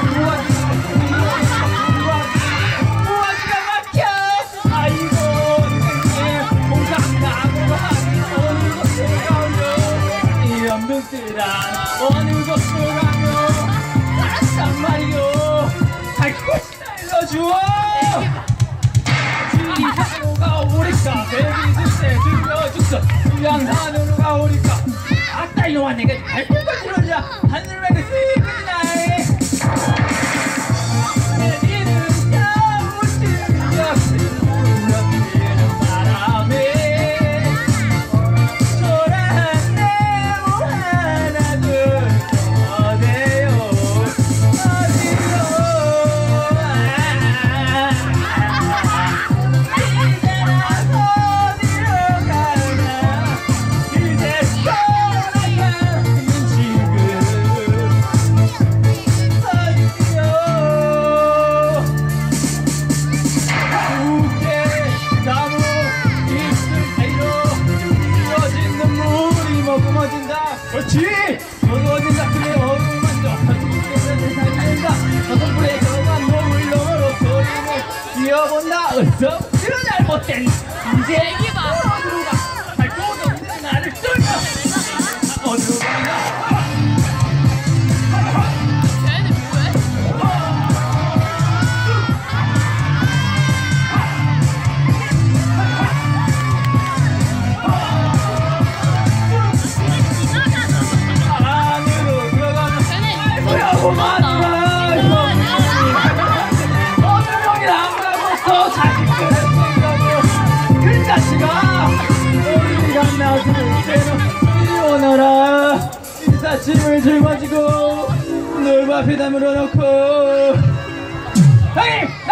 어느 곳으로 가며 살았단 말이요. 살고 싶다 일러주어. 지리산으로가 오리까 베비 줄때 들려줬어. 수양산으로 가오리까 아따 이놈아 내가 갈필 걸 들어오자 하늘에 그 스이그리나에 그렇지! 어두워진다 그래 어두워만져 어두워진다 살살다 어둠불에 겨우만 몸을 넘어로 소리를 뛰어본다 어서 그런 잘못된 이제 어디로 가 살고도 없는 나를 뚫려 어디로 가나 짐을 짊어지고 넓은 앞에 담으러 놓고 형님!